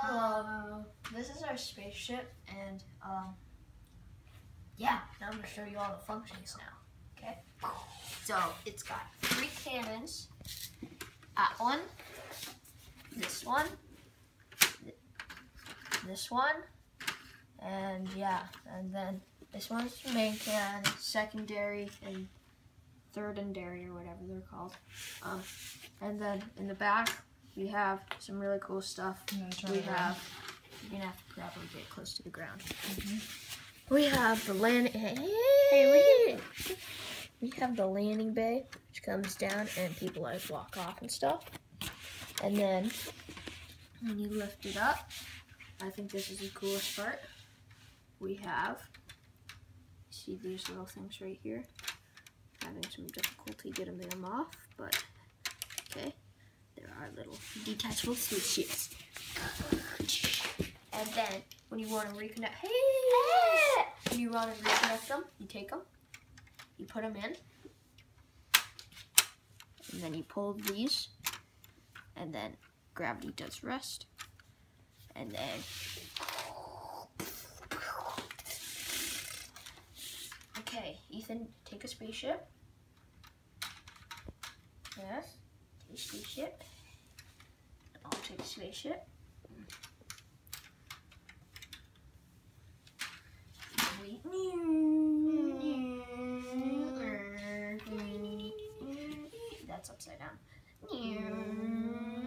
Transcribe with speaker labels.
Speaker 1: This is our spaceship, and yeah, now I'm gonna show you all the functions now. Okay. So it's got 3 cannons. One, this one, this one, and yeah, and then this one's the main cannon, secondary, and thirdary, or whatever they're called. And then in the back, we have some really cool stuff. You're gonna have to probably get close to the ground. We have the we have the landing bay, which comes down, and people like walk off and stuff. And then when you lift it up, I think this is the coolest part. We have, see these little things right here? Having some difficulty getting them off, but okay. There are little detachable switches. And then when you want to reconnect, when you want to reconnect them, you take them, you put them in, and then you pull these, and then gravity does rest, and then okay, Ethan, take a spaceship. Yes, take a spaceship. I'll take a spaceship. That's upside down.